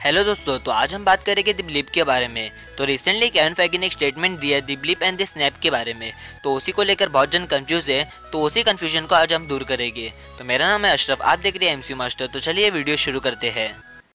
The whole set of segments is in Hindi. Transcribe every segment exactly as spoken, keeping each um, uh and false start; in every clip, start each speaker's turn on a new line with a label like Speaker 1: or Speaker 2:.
Speaker 1: हेलो दोस्तों, तो आज हम बात करेंगे द ब्लीप के बारे में। तो रिसेंटली केविन फेगी ने एक स्टेटमेंट दिया the blip and the snap के बारे में, तो उसी को लेकर बहुत जन कंफ्यूज है। तो उसी कंफ्यूजन को आज हम दूर करेंगे। तो मेरा नाम है अशरफ, आप देख रहे हैं एमसीयू मास्टर। तो चलिए वीडियो शुरू करते हैं।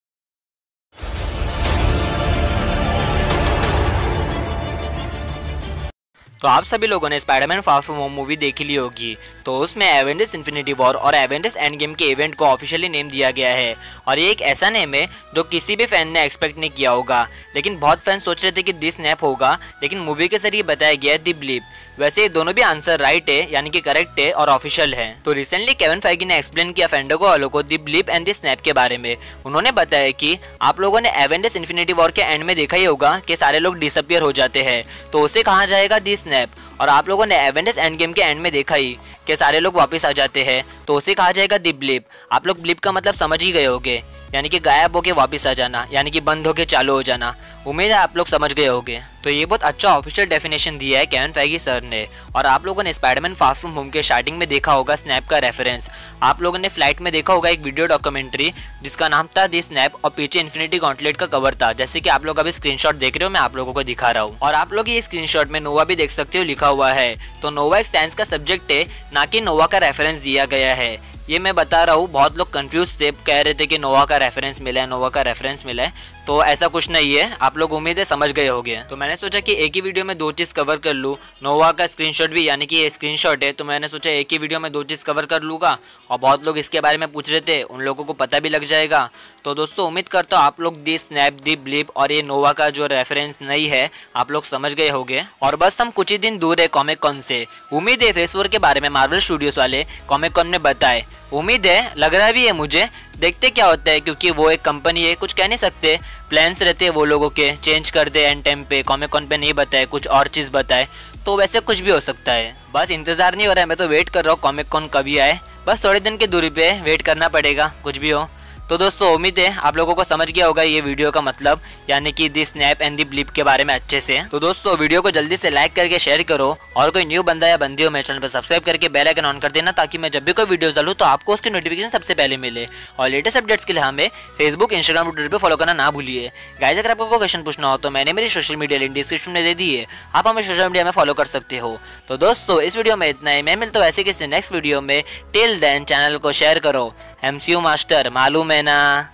Speaker 1: तो आप सभी लोगों ने Spiderman Far From Home movie देखी ली होगी। तो उसमें एवेंजर्स इन्फिनिटी वॉर और एवेंजर्स एंड गेम के इवेंट को ऑफिशियली नेम दिया गया है, और ये एक ऐसा नेम है जो किसी भी फैन ने एक्सपेक्ट नहीं किया होगा। लेकिन बहुत फैन सोच रहे थे कि द स्नैप होगा, लेकिन मूवी के जरिए बताया गया है द ब्लीप। वैसे ये दोनों भी आंसर राइट है, यानी कि करेक्ट है और ऑफिशियल है। तो रिसेंटली केविन फेगी ने एक्सप्लेन किया फैंडांगो वालों को the blip and the snap के बारे में। उन्होंने बताया कि आप लोगों ने एवेंजर्स इन्फिनिटी वॉर के एंड में देखा ही होगा कि सारे लोग डिसअपियर हो जाते हैं, तो उसे कहा जाएगा द स्नैप। और आप लोगों ने एवेंजर्स एंड गेम के एंड में देखा ही कि सारे लोग वापस आ जाते हैं, तो उसे कहा जाएगा द ब्लीप। आप लोग ब्लीप का मतलब समझ ही गए होंगे, यानी कि गायब होके वापस आ जाना, यानी कि बंद होके चालू हो जाना। उम्मीद है आप लोग समझ गए होंगे। तो ये बहुत अच्छा ऑफिशियल डेफिनेशन दिया है केविन फेगी सर ने। और आप लोगों ने स्पाइडरमैन फार फ्रॉम होम के स्टार्टिंग में देखा होगा स्नैप का रेफरेंस। आप लोगों ने फ्लाइट में देखा होगा एक वीडियो डॉक्यूमेंट्री जिसका नाम था द स्नैप, और पीछे इन्फिनिटी गॉन्टलेट का कवर था, जैसे कि आप लोग अभी स्क्रीनशॉट देख रहे हो, मैं आप लोगों को दिखा रहा हूँ। और आप लोग ये स्क्रीनशॉट में नोवा भी देख सकते हो, लिखा हुआ है। तो नोवा एक साइंस का सब्जेक्ट है, ना कि नोवा का रेफरेंस दिया गया है। ये मैं बता रहा हूँ, बहुत लोग कंफ्यूज थे, कह रहे थे कि नोवा का रेफरेंस मिला है, नोवा का रेफरेंस मिला है। तो ऐसा कुछ नहीं है, आप लोग उम्मीद है समझ गए होंगे। तो मैंने सोचा कि एक ही वीडियो में दो चीज़ कवर कर लूँ, नोवा का स्क्रीनशॉट भी, यानी कि ये स्क्रीनशॉट है, तो मैंने सोचा एक ही वीडियो में दो चीज़ कवर कर लूँगा। और बहुत लोग इसके बारे में पूछ रहे थे, उन लोगों को पता भी लग जाएगा। तो दोस्तों उम्मीद करता हूँ आप लोग दी स्नैप, दी ब्लीप और ये नोवा का जो रेफरेंस नहीं है आप लोग समझ गए होंगे। और बस हम कुछ ही दिन दूर है कॉमिक कॉन से। उम्मीद है फेस फोर के बारे में मार्वल स्टूडियोज वाले कॉमिक कॉन में बताए। उम्मीद है, लग रहा भी है मुझे, देखते क्या होता है, क्योंकि वो एक कंपनी है, कुछ कह नहीं सकते। प्लान्स रहते हैं वो लोगों के, चेंज कर दे एंड टाइम पे, कॉमिक कॉन पे नहीं बताए, कुछ और चीज़ बताए, तो वैसे कुछ भी हो सकता है। बस इंतजार नहीं हो रहा है, मैं तो वेट कर रहा हूँ कॉमिक कॉन कभी आए। बस थोड़े दिन की दूरी पे वेट करना पड़ेगा, कुछ भी हो। तो दोस्तों उम्मीद है आप लोगों को समझ गया होगा ये वीडियो का मतलब, यानी कि the snap and the blip के बारे में अच्छे से। तो दोस्तों वीडियो को जल्दी से लाइक करके शेयर करो, और कोई न्यू बंदा या बंदी हो मेरे चैनल पर सब्सक्राइब करके बेल आइकन ऑन कर देना, ताकि मैं जब भी कोई वीडियो डालूं तो आपको उसकी नोटिफिकेशन सबसे पहले मिले। और लेटेस्ट अपडेट्स के लिए हमें फेसबुक, इंस्टाग्राम और ट्विटर पर फॉलो करना ना भूलिए। गाइस अगर आपको कोई क्वेश्चन पूछना हो तो मैंने मेरी सोशल मीडिया लिंक डिस्क्रिप्शन में दे दी है, आप हमें सोशल मीडिया में फॉलो कर सकते हो। तो दोस्तों इस वीडियो में इतना ही, मैं मिलता हूँ ऐसे किसी नेक्स्ट वीडियो में। टिल देन चैनल को शेयर करो। एमसीयू मास्टर मालूम है ना।